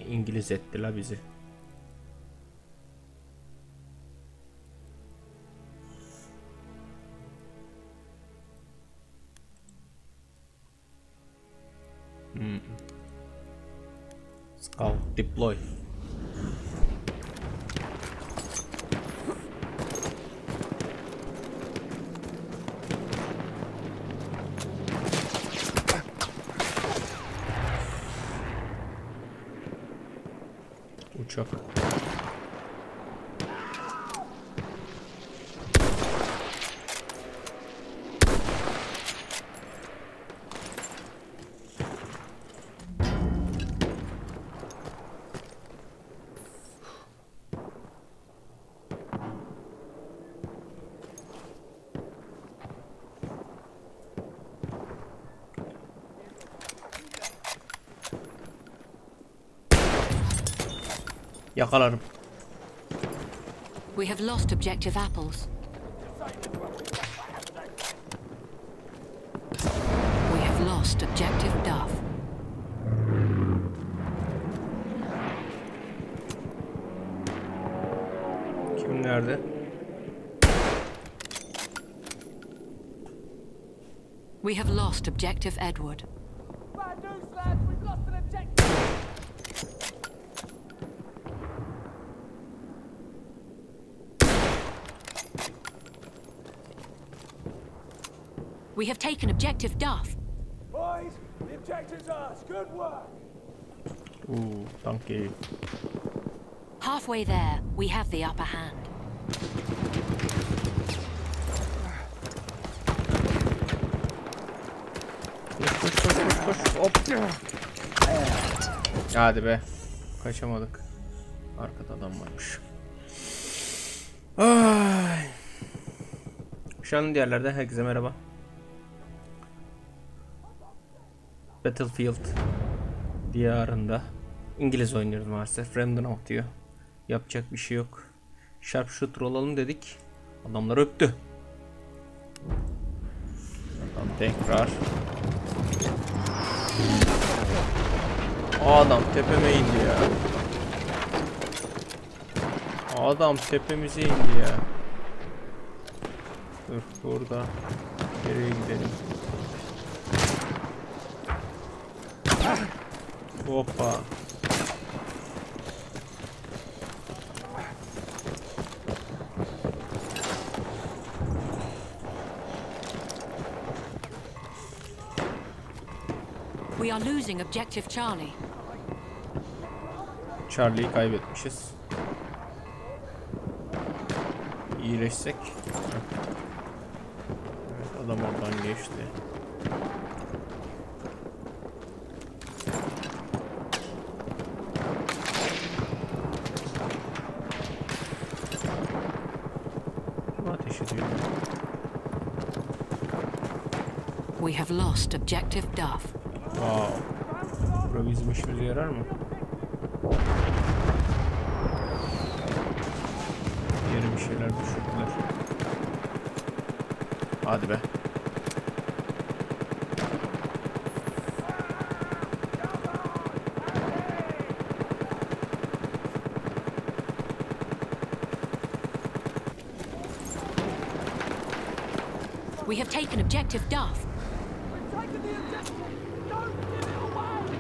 İngiliz etti la bizi. Scout deploy. Uçak. Yakalarım. We have lost objective apples. We have lost objective Duff. Kim nerede? We have lost objective Edward. Bad news, lads. We've lost an objective. We have taken objective Duff. Boys, the objective's ours. Good work. Tank geliyor. Halfway there, we have the upper hand. Koş. Hop. Hadi be. Kaçamadık. Arkada adam varmış. Ay. Şu an diğerlerden herkese merhaba. Battlefield diyarında İngiliz oynuyoruz maalesef. Random out diyor. Yapacak bir şey yok. Sharpshooter olalım dedik. Adamlar öptü. Adam tekrar. Adam tepeme indi ya. Adam tepemize indi ya. Dur burada. Nereye gidelim? Hoppa. We are losing objective Charlie. Charlie'yi kaybetmişiz. İyileşsek. Evet, adam oradan geçti. Ateş ediyor. We have lost objective Duff. Wow. Bura bizim işimize yarar mı? Yere bir şeyler düşürdüler. Hadi be. We have taken objective Duff. We've taken the objective. Don't give it away.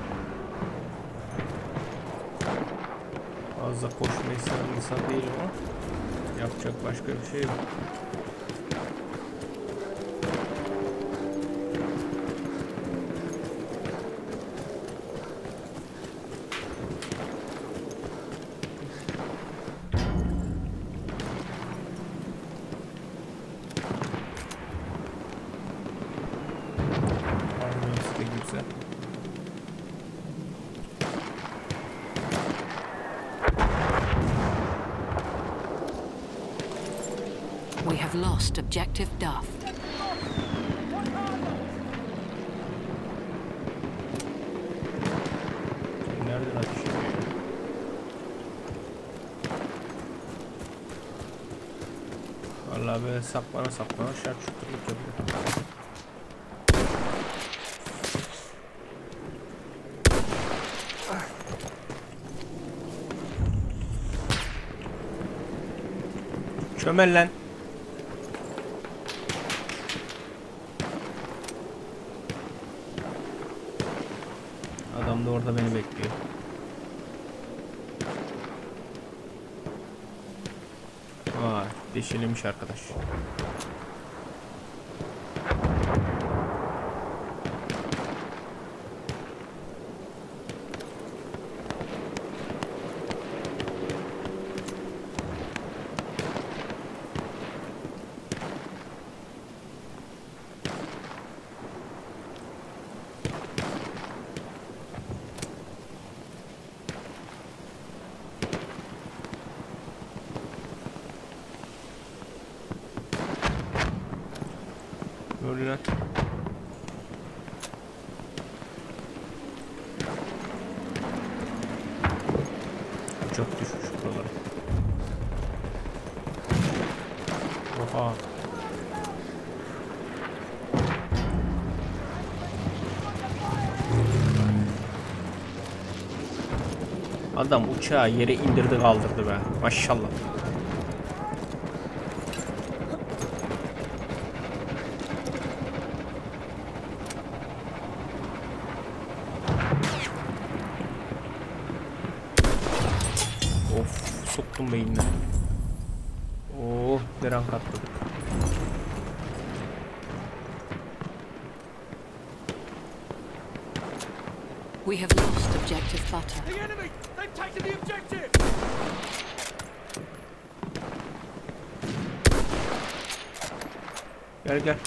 Fazla koşmayı seven insan değilim ama yapacak başka bir şey yok. Armayız da güzel. We have lost objective Duff. Nereden ateş ediyor? Vallahi böyle saklana sharpshooter'lık yapıyor. Çömel lan. Adam da orada beni bekliyor. Vay, deşilemiş arkadaş. Ne oluyor lan? Çok düşmüş buralara. Oha. Adam uçağı yere indirdi kaldırdı be. Maşallah. Of, soktum beynine. Oh, bir an katladık. We have lost objective butter. The enemy! They've taken the objective! Gel gel.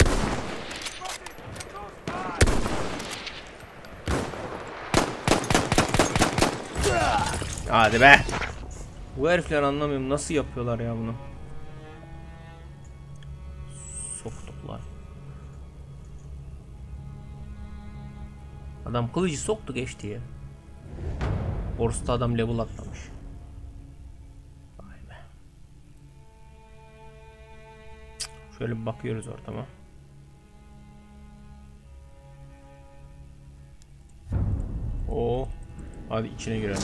Hadi be. Bu herifler anlamıyorum. Nasıl yapıyorlar ya bunu? Soktuklar. Adam kılıcı soktu geçti ya. Borsta adam level atlamış. Vay be. Şöyle bir bakıyoruz ortama. Oo. Hadi içine girelim.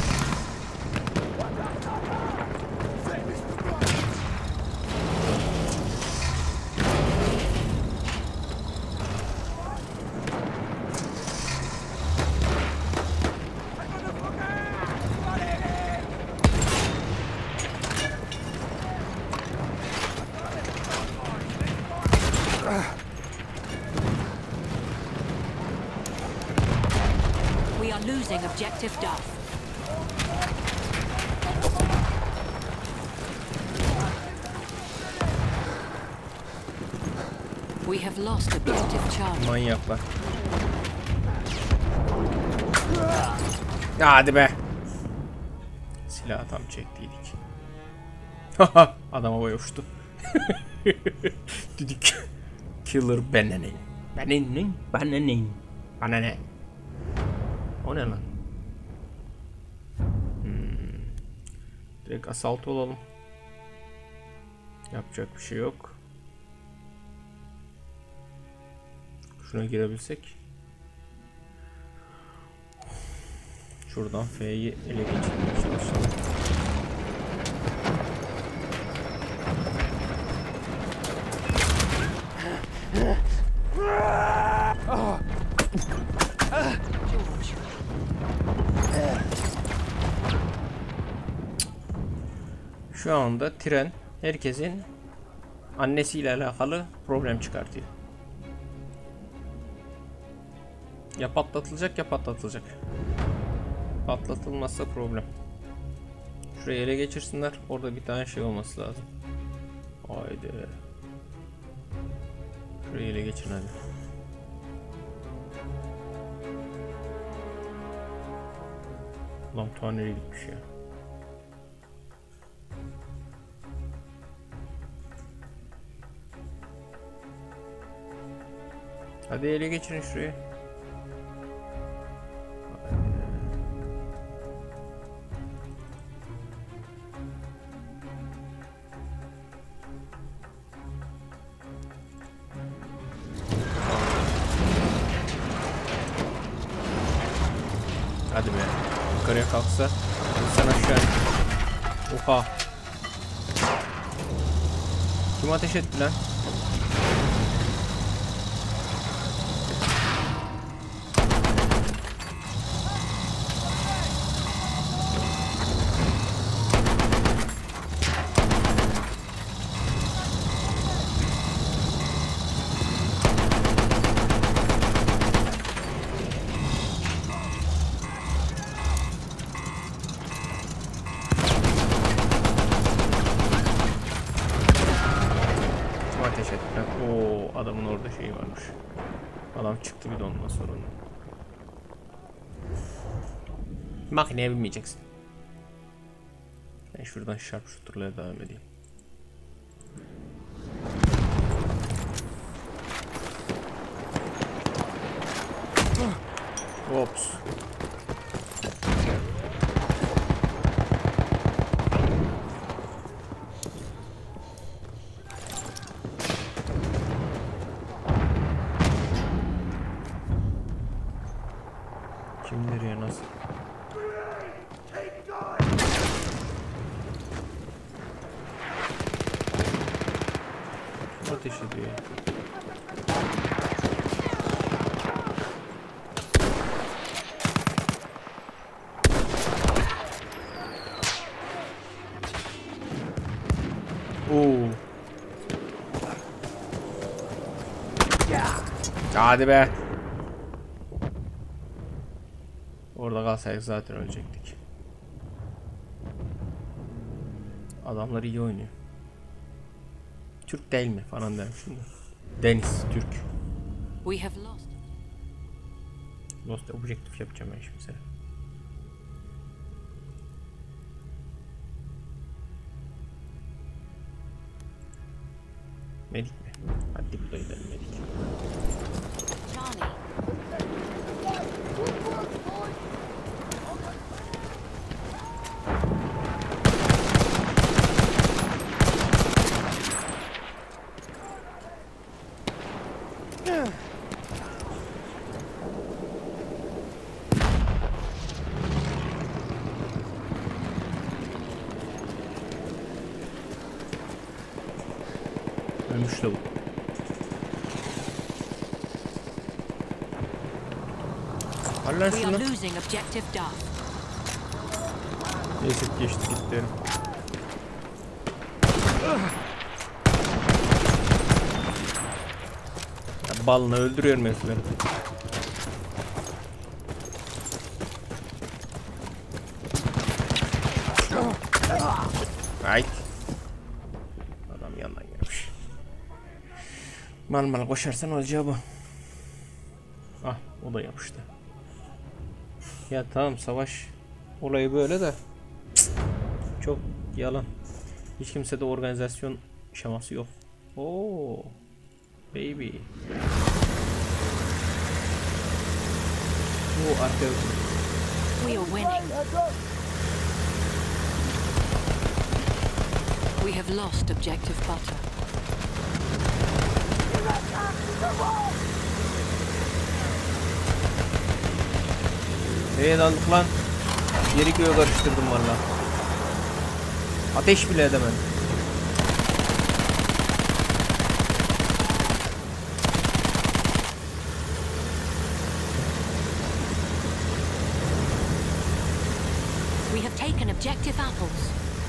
We are losing objective Duff. We have lost objective Charlie. Manyaklar. Hadi be. Silahı tam çektiydik. Haha, adam havaya uçtu. Düdük. Killer benenin. Benenin, benenin. Bana ne? O ne lan? Direkt assault olalım. Yapacak bir şey yok. Şuna girebilsek. Şuradan F'yi ele geçirmeye çalışalım. Şu anda tren herkesin annesiyle alakalı problem çıkartıyor. Ya patlatılacak ya patlatılacak. Patlatılmazsa problem. Şurayı ele geçirsinler. Orada bir tane şey olması lazım. Haydi. Şurayı ele geçirin hadi. Lan tuğan nereye gitmiş ya. Hadi ele geçirin şurayı. Hadi be. Yukarıya kalksa. Sen aşağı. Oha. Kim ateş etti lan? Ateş ettiler. Oo, adamın orada şeyi varmış. Adam çıktı bir de ondan sonra. Makineye binmeyeceksin. Ben şuradan sharpshooter'la devam edeyim. Ops. Kim nereye nasıl? Kim ateş ediyor ya? Oo. Hadi be. Orada kalsaydık zaten ölecektik. Adamlar iyi oynuyor. Türk değil mi falan derim şimdi. Deniz Türk. We have lost. Lost objektif yapacağım ben şimdi sana. Medik mi? Hadi burada gidelim medik. Charlie. Ölmüş de bu. Allah We are şunu. losing objective Duff. Neyse geçti gitti. Ya balını öldürüyorum herifleri. Ay. Adam yandan gelmiş. Mal koşarsan olacağı bu. Ah, o da yapıştı. Ya tamam, savaş olayı böyle de çok yalan. Hiç kimsede organizasyon şeması yok. Oo, baby. Bu arka. We are winning. We have lost objective butter. Nereye daldık lan? Yeri göğe karıştırdım valla. Ateş bile edemedim. We have taken objective apples.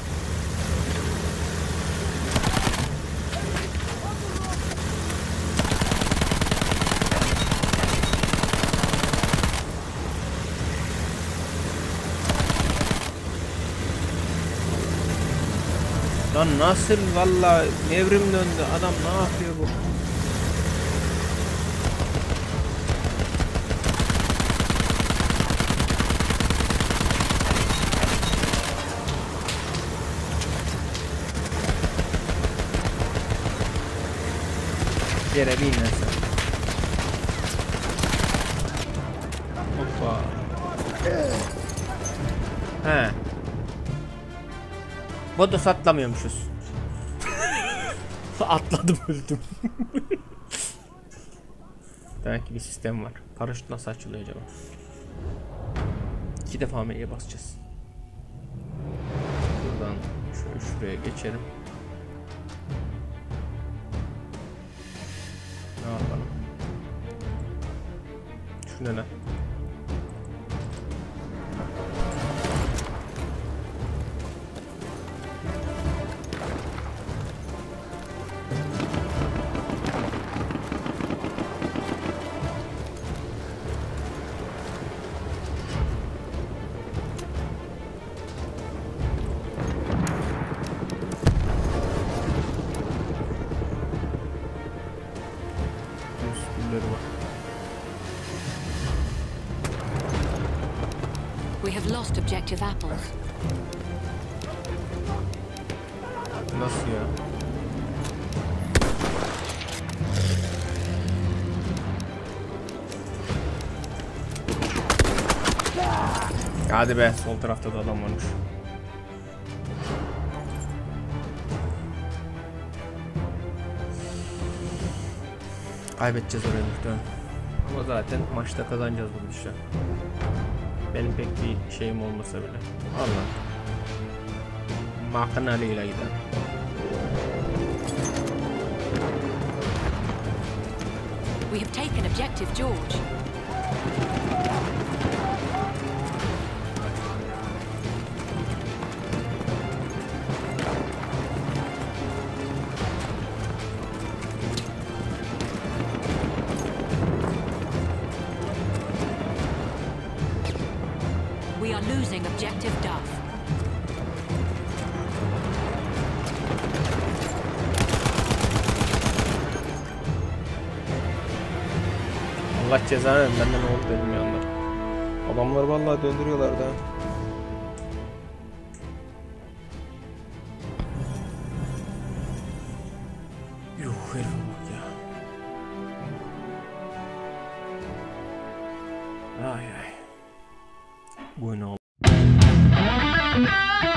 Lan nasıl valla nevrim döndü, adam ne yapıyor bu? Yere bin lan sen. Hoppa. He. Bodos atlamıyormuşuz. Atladım, öldüm. Demek ki bir sistem var. Paraşüt nasıl açılıyor acaba? 2 defa M'ye basacağız. Buradan şöyle şuraya geçelim. Şu ne lan? We have lost objective apples. Nasıl ya? Hadi be, sol tarafta da adam varmış. Kaybedeceğiz orayı muhtemelen. Ama zaten maçta kazanacağız bunu işte. Benim pek bir şeyim olmasa bile. Allah. Makinalıyla gider. We have taken objective George. We are losing objective Duff. Allah cezanı versin, benden ne oldu dedim yanında. Adamlar vallahi döndürüyorlar da. Yuh herif bak ya. Ay ay. Bu ne oldu?